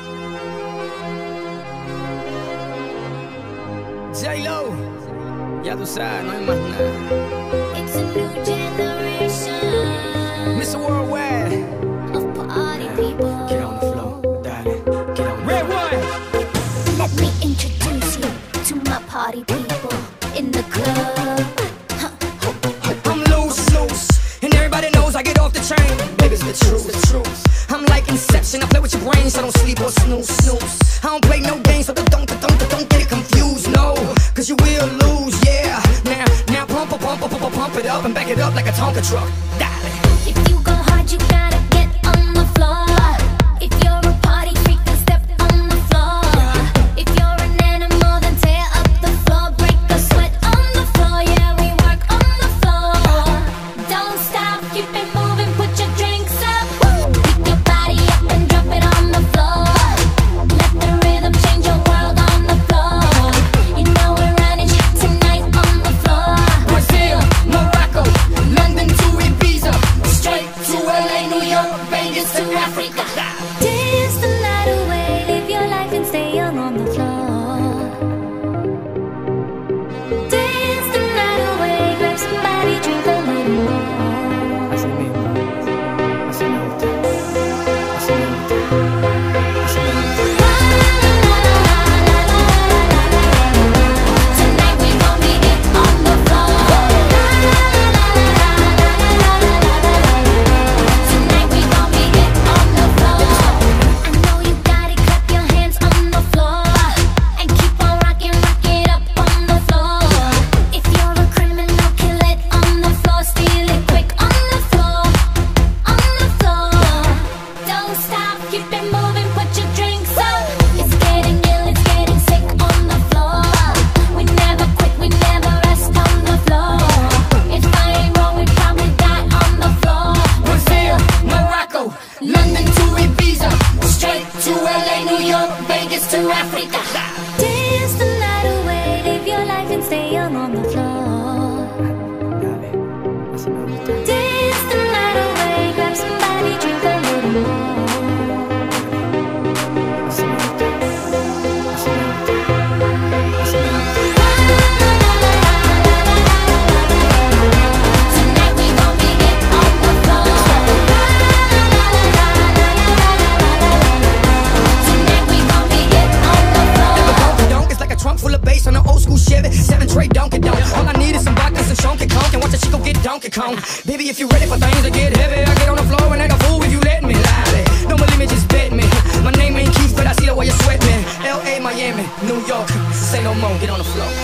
J-Lo, ya tú sabes, no hay más nada. It's a new generation Mr. Worldwide, of party people. get on the floor, darling, get on the Red one. Let me introduce you to my party people in the club. I'm loose, and everybody knows I get off the train. Baby, it's the truth. I'm like Inception, I play with your brains, I don't sleep or snooze. I don't play no games, so don't get it confused, no. Cause you will lose, yeah. Now pump it up and back it up like a Tonka truck. Darling. If you go hard, you gotta get on the floor. If you're a party freak, then step on the floor. If you're an animal, then tear up the floor. Break a sweat on the floor, yeah, we work on the floor. Don't stop, keep it moving, put your drinks up. Pick your body up and drop it on the floor. Let the rhythm change your world on the floor. You know we're running shit tonight on the floor. Brazil, Morocco, London to Ibiza, straight to LA, New York, Vegas to Africa. Dance the night away, live your life and stay young on the floor. Dance the night away, grab somebody, drink a little more. Así mismo, así me gusta, así me gusta, así me gusta. Tonight we gon' be it on the floor. Tonight we gon' be it on the floor. I know you got it, clap your hands on the floor and keep on rocking, rock it up on the floor. If you're a criminal, kill it on the floor, steal it quick on the floor, on the floor. Don't stop, keep it moving, put your drinks up. It's getting ill, it's getting sick on the floor. We never quit, we never rest on the floor. If I ain't wrong, we probably die on the floor. Brazil, Morocco, London to Ibiza, straight to LA, New York, Vegas to Africa. Dance the night away, live your life and stay young on the floor. Dale, así me gusta. Dance the night away, grab somebody, drink a little more. Así me gusta, así me gusta, así me gusta. Tonight we gon' be it on the floor. Tonight we gon' be it on the floor. Donk, it's like a trunk full of bass on an old school Chevy 7-tray Donkey Donk. All I need is some vodka, some Chunky Conk, and watch a chico get Donkey Kong. Baby, if you ready for things to get heavy, I get on the floor and act a fool if you let me. Lie. Don't believe me, just bet me. My name ain't Keith, but I see the way you sweat me. LA, Miami, New York, say no more, get on the floor.